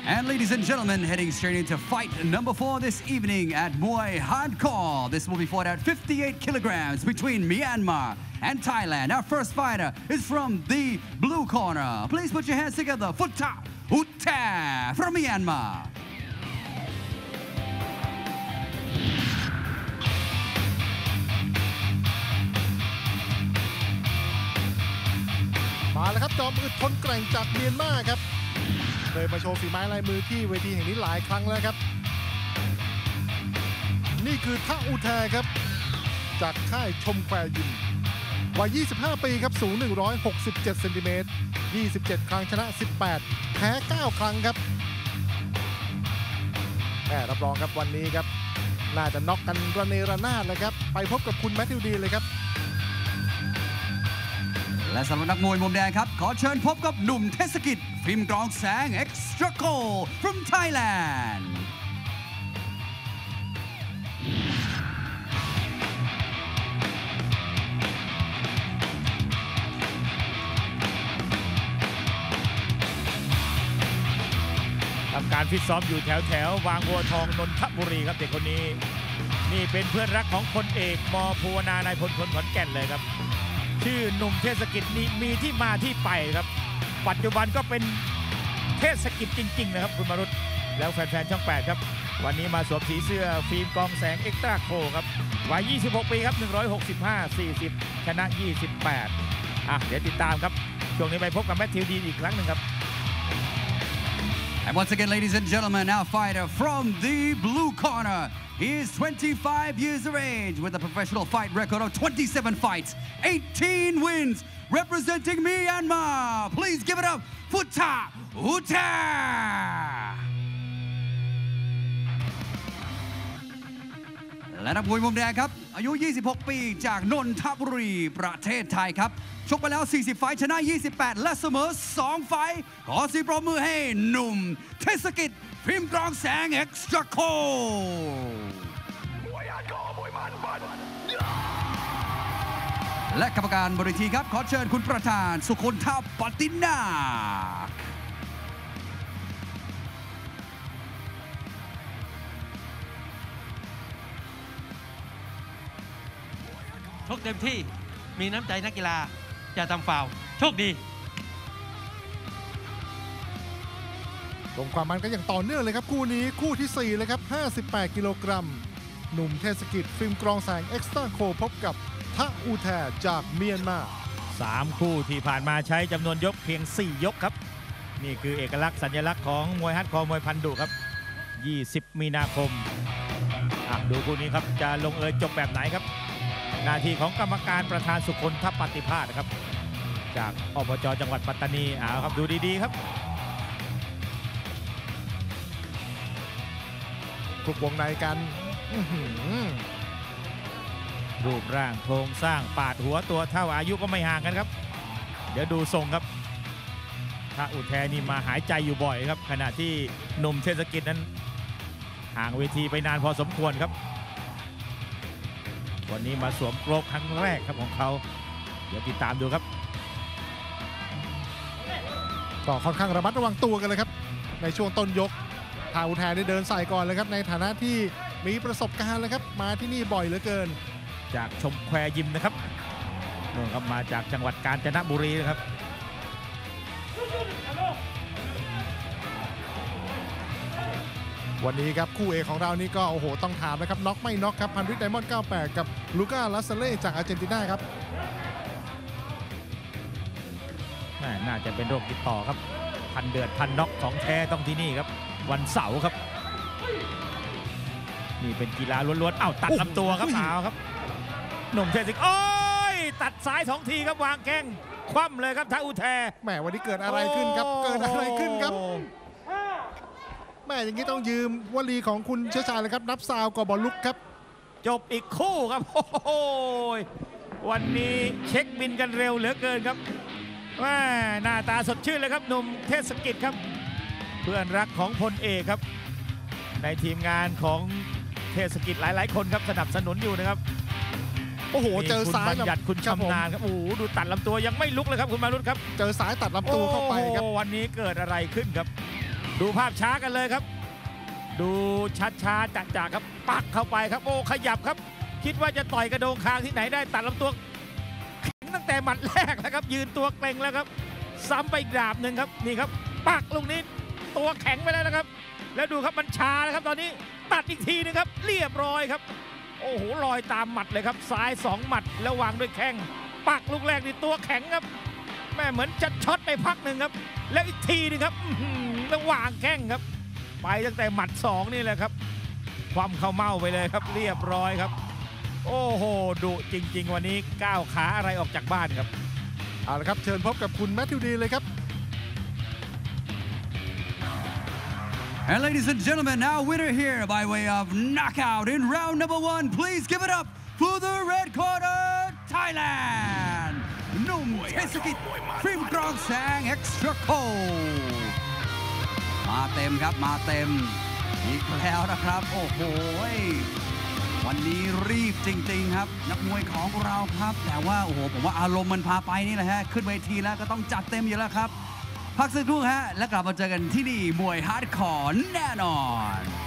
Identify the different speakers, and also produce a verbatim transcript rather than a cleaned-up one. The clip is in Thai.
Speaker 1: And ladies and gentlemen, heading straight into fight number four this evening at Muay Hardcore. This will be fought at fifty-eight kilograms between Myanmar and Thailand. Our first fighter is from the blue corner. Please put your hands together. Phutta Uttha from Myanmar.
Speaker 2: มาแล้วครับจอมอึดทนแกร่งจากเมียนมาครับเคยมาโชว์ฝีไม้ลายมือที่เวทีแห่งนี้หลายครั้งแล้วครับนี่คือทะอุแทครับจากค่ายชมแควยิมวัยยี่สิบห้าปีครับสูงหนึ่งร้อยหกสิบเจ็ดเซนติเมตรยี่สิบเจ็ดครั้งชนะสิบแปดแพ้เก้าครั้งครับแม่รับรองครับวันนี้ครับน่าจะน็อกกันระเนระนาดเลยครับไปพบกับคุณแมทธิวดีเลยครับ
Speaker 1: และสำหรับนักมวยมุมแดงครับขอเชิญพบกับหนุ่มเทศกิจฟิล์มกรองแสง Extra Cold from Thailand
Speaker 3: ทำการฟิตซ้อมอยู่แถวแถววางบัวทองนนทบุรีครับเด็กคนนี้นี่เป็นเพื่อนรักของพลเอกม.ภูวนานายพลพลขอนแก่นเลยครับชื่อหนุ่มเทศกิจนี้มีที่มาที่ไปครับปัจจุบันก็เป็นเทศกิจจริงๆนะครับคุณมรุตแล้วแฟนๆช่องแปดครับวันนี้มาสวมสีเสื้อฟิล์มกองแสงเอ็กตร้าโคครับวัยยี่สิบหกปีครับหนึ่งร้อยหกสิบห้า สี่สิบชนะยี่สิบแปดอ่ะเดี๋ยวติดตามครับช่วงนี้ไปพบกับแมทธิวดีอีกครั้งหนึ่งครับ
Speaker 1: And once again, ladies and gentlemen, our fighter from the blue corner. He is twenty-five years of age with a professional fight record of twenty-seven fights, eighteen wins, representing Myanmar. Please give it up, Phutta Uttha. และนักมวยมุมแดงครับอายุยี่สิบหกปีจากนนทบุรีประเทศไทยครับชกไปแล้วสี่สิบไฟท์ชนะยี่สิบแปดและเสมอสองไฟท์ขอเสียงปรบมือให้หนุ่มเทศกิจฟิล์มกรองแสง Extra Cold และกรรมการบนเวทีครับขอเชิญคุณประธานสุคนธาปฏินาค
Speaker 4: ชกเต็มที่มีน้ำใจนักกีฬาอย่าทำฟาวล์โชคดี
Speaker 2: ลงความมันกันอย่างต่อเนื่องเลยครับคู่นี้คู่ที่สี่เลยครับห้าสิบแปดกิโลกรัมหนุ่มเทศกิจฟิล์มกรองแสง Extra Cold พบกับทะอุแทจากเมียนมา
Speaker 3: สามคู่ที่ผ่านมาใช้จำนวนยกเพียงสี่ยกครับนี่คือเอกลักษณ์สัญลักษณ์ของมวยฮาร์ดคอร์มวยพันดุครับยี่สิบมีนาคมดูคู่นี้ครับจะลงเอยจบแบบไหนครับหน้าที่ของกรรมการประธานสุคนธปฏิภาณครับจากอบจ.จังหวัดปัตตานีเอาครับดูดีๆครับ
Speaker 2: ทุกวงในกัน
Speaker 3: รูปร่างโครงสร้างปาดหัวตัวเท่าอายุก็ไม่ห่างกันครับเดี๋ยวดูทรงครับทะอุแทนี่มาหายใจอยู่บ่อยครับขณะที่หนุ่มเทศกิจนั้นห่างเวทีไปนานพอสมควรครับวันนี้มาสวมโกรกครั้งแรกครับของเขาเดี๋ยวติดตามดูครับ
Speaker 2: ก็ค่อนข้างระมัดระวังตัวกันเลยครับในช่วงต้นยกทะอุแทได้เดินใส่ก่อนเลยครับในฐานะที่มีประสบการณ์เลยครับมาที่นี่บ่อยเหลือเกิน
Speaker 3: จากชมแควยิมนะครับนู่นครับมาจากจังหวัดกาญจนบุรีนะครับ
Speaker 2: วันนี้ครับคู่เอกของเรานี่ก็โอ้โหต้องถามนะครับน็อกไม่น็อกครับพันริตไดมอนด์เก้าสิบแปดกับลูก้าลาซาเล่จากอาร์เจนตินาครับ
Speaker 3: น่าจะเป็นโรคติดต่อครับพันเดือดพันน็อกของแท้ต้องที่นี่ครับวันเสาร์ครับนี่เป็นกีฬาล้วนๆเอ้าตัดลำตัวครับเอาครับหนุ่มเทศกิจโอ้ยตัดซ้ายสองทีครับวางแข้งคว่ำเลยครับทะอุแท
Speaker 2: แหมวันนี้เกิดอะไรขึ้นครับเกิดอะไรขึ้นครับแม่อย่างนี้ต้องยืมวลีของคุณเชื้อชาญเลยครับนับซาวกับบอลลุกครับ
Speaker 3: จบอีกคู่ครับโอ้โหวันนี้เช็คบินกันเร็วเหลือเกินครับว่าหน้าตาสดชื่นเลยครับหนุ่มเทศกิจครับเพื่อนรักของพลเอกครับในทีมงานของเทศกิจหลายๆคนครับสนับสนุนอยู่นะครับ
Speaker 2: โอ้โหเจอซ้าย
Speaker 3: บัญญัติคุณชำนาญครับโอ้โหดูตัดลำตัวยังไม่ลุกเลยครับคุณมารุตครับ
Speaker 2: เจอซ้ายตัดลำตัวเข้าไปครับ
Speaker 3: วันนี้เกิดอะไรขึ้นครับดดูภาพช้ากันเลยครับ ดูช้าๆจัดๆครับปักเข้าไปครับโอ้ขยับครับคิดว่าจะต่อยกระโดงคางที่ไหนได้ตัดลำตัวแข็งตั้งแต่หมัดแรกแล้วครับยืนตัวเกร็งแล้วครับซ้ำไปอีกดาบหนึ่งครับนี่ครับปักลูกนี้ตัวแข็งไปแล้วนะครับแล้วดูครับมันชาแล้วครับตอนนี้ตัดอีกทีนึงครับเรียบร้อยครับโอ้โหลอยตามหมัดเลยครับซ้ายสองหมัดแล้ววางด้วยแข้งปักลูกแรกนี่ตัวแข็งครับแม่เหมือนจะช็อตไปพักหนึ่งครับแล้วอีกทีนึงครับแล้ววางแข้งครับไปตั้งแต่หมัดสองนี่แหละครับความเข้าเมาไปเลยครับเรียบร้อยครับโอ้โหดุจริงๆวันนี้ก้าวขาอะไรออกจากบ้านครับ
Speaker 2: เอาละครับเชิญพบกับคุณแมทธิวดีเลยครับ
Speaker 1: And ladies and gentlemen, now winner here by way of knockout in round number one. Please give it up for the red corner, Thailand. หนุ่มเทศกิจฟิล์มกรองแสง Extra Cold มาเต็มครับมาเต็มอีกแล้วนะครับโอ้โหวันนี้รีบจริงๆครับนักมวยของเราครับแต่ว่าโอ้โหผมว่าอารมณ์มันพาไปนี่แหละฮะขึ้นเวทีแล้วก็ต้องจัดเต็มอยู่แล้วครับพักสักครู่ฮะแล้วกลับมาเจอกันที่นี่มวยฮาร์ดคอร์แน่นอน